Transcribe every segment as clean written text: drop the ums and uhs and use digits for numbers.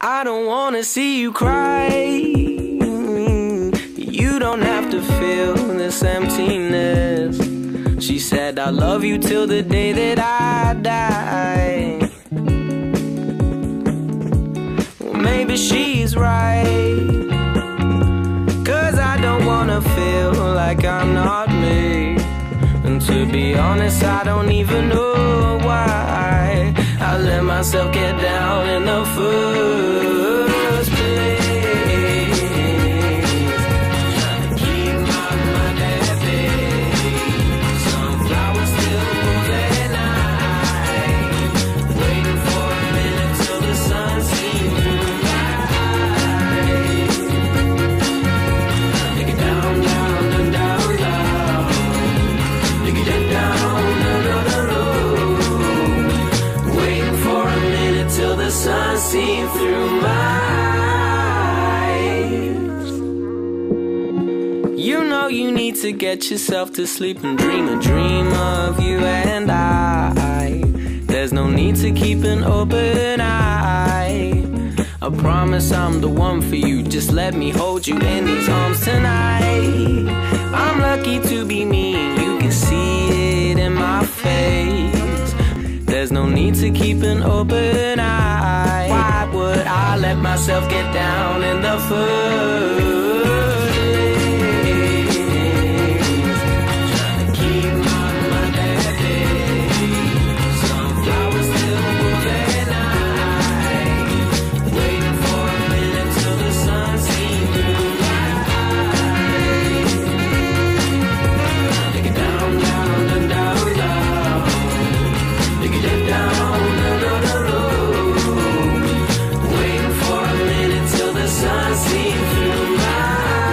I don't wanna see you cry. You don't have to feel this emptiness. She said I love you till the day that I die. Well, maybe she's right, 'cause I don't wanna feel like I'm not me. And to be honest, I don't even know why I let myself get down in the first place. Trying to keep my mind at bay. Sunflowers still bloom at night. Waiting for a minute till the sun seems through my eyes. Take it down, down, down, down, down. Take it down, down, down, down, down. Waiting for a minute till the sun seems through my eyes. You know you need to get yourself to sleep and dream a dream of you and I. There's no need to keep an open eye. I promise I'm the one for you. Just let me hold you in these arms tonight. I'm lucky to be me, you can see it in my face. There's no need to keep an open eye. Why would I let myself get down in the first place? Trying to keep my mind at bay. Sunflowers still bloom at night. Waiting for a minute till the sun seems through my eyes. Take it down, down, down, down, down. Take it down, down, down, down, down. Waiting for a minute till the sun seems through my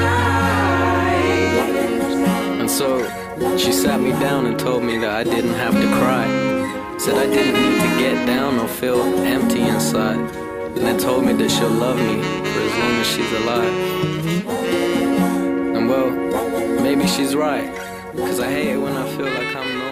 eyes. And so she sat me down and told me that I didn't have to cry. Said I didn't need to get down or feel empty inside. And then told me that she'll love me for as long as she's alive. And well, maybe she's right, 'cause I hate it when I feel like I'm